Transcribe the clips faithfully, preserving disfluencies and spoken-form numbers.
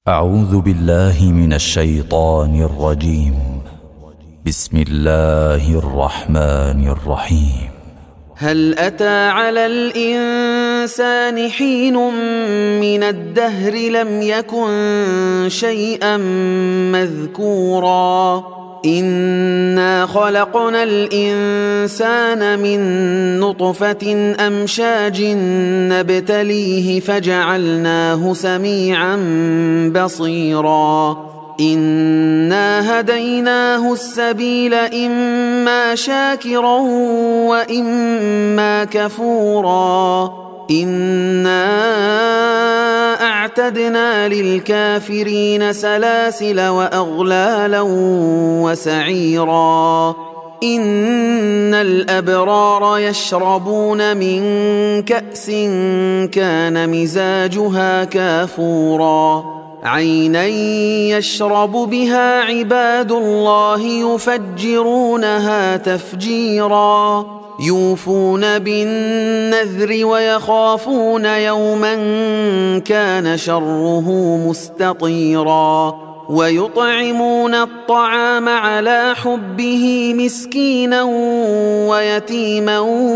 أعوذ بالله من الشيطان الرجيم. بسم الله الرحمن الرحيم. هل أتى على الإنسان حين من الدهر لم يكن شيئا مذكورا إنا خلقنا الإنسان من نطفة أمشاج نبتليه فجعلناه سميعا بصيرا إنا هديناه السبيل إما شاكرا وإما كفورا إنا أعتدنا للكافرين سلاسل وأغلالا وسعيرا إن الأبرار يشربون من كأس كان مزاجها كافورا عينا يشرب بها عباد الله يفجرونها تفجيرا يوفون بالنذر ويخافون يوما كان شره مستطيرا ويطعمون الطعام على حبه مسكينا ويتيما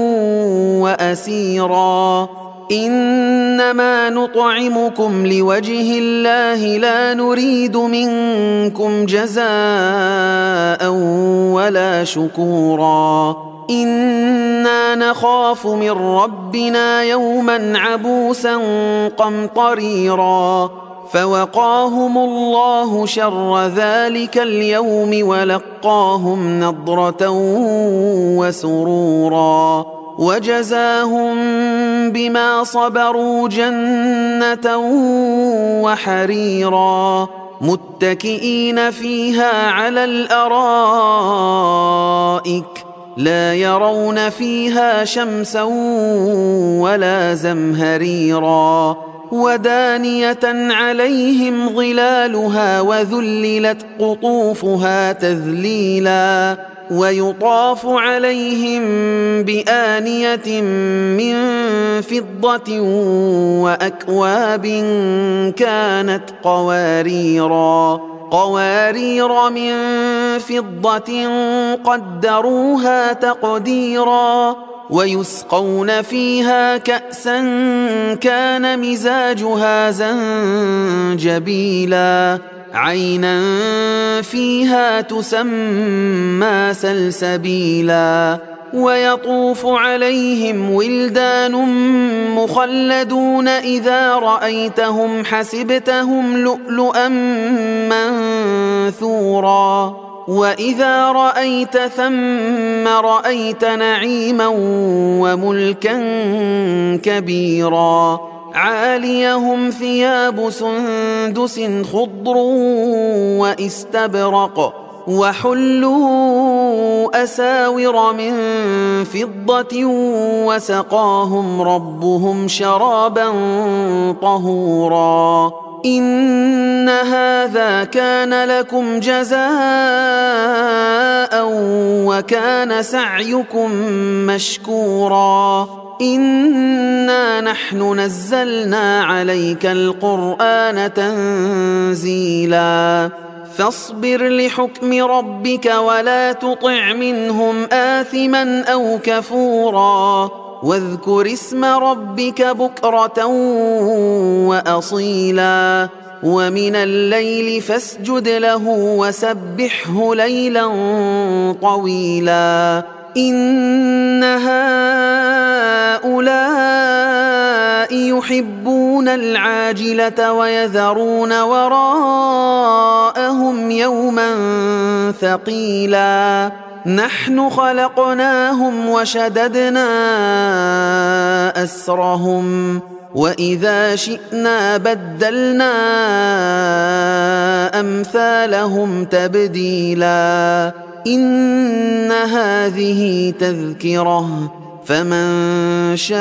وأسيرا إنما نطعمكم لوجه الله لا نريد منكم جزاء ولا شكورا إنا نخاف من ربنا يوما عبوسا قمطريرا فوقاهم الله شر ذلك اليوم ولقاهم نضرة وسرورا وجزاهم بما صبروا جنة وحريرا متكئين فيها على الأرائك لا يرون فيها شمسا ولا زمهريرا ودانية عليهم ظلالها وذللت قطوفها تذليلا ويطاف عليهم بآنية من فضة وأكواب كانت قواريرا قوارير من فضة قدروها تقديرا ويسقون فيها كأسا كان مزاجها زنجبيلا عينا فيها تسمى سلسبيلا ويطوف عليهم ولدان مخلدون إذا رأيتهم حسبتهم لؤلؤا منثورا وإذا رأيت ثم رأيت نعيما وملكا كبيرا عاليهم ثياب سندس خضر واستبرق وحلوا أساور من فضة وسقاهم ربهم شرابا طهورا إن هذا كان لكم جزاء وكان سعيكم مشكورا إنا نحن نزلنا عليك القرآن تنزيلا فاصبر لحكم ربك ولا تطع منهم آثما أو كفورا واذكر اسم ربك بكرة وأصيلا ومن الليل فاسجد له وسبحه ليلا طويلا إن هؤلاء يحبون العاجلة ويذرون وراءهم يوما ثقيلا نحن خلقناهم وشددنا أسرهم وإذا شئنا بدلنا أمثالهم تبديلا إن هذه تذكرة فمن شاء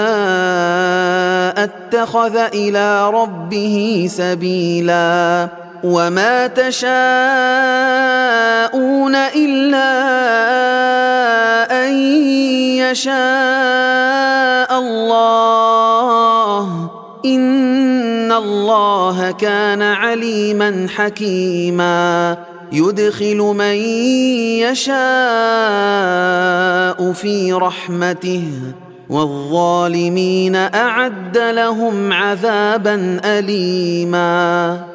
اتخذ إلى ربه سبيلا وما تشاءون إلا أن يشاء الله إن الله كان عليما حكيما يدخل من يشاء في رحمته والظالمين أعد لهم عذابا أليما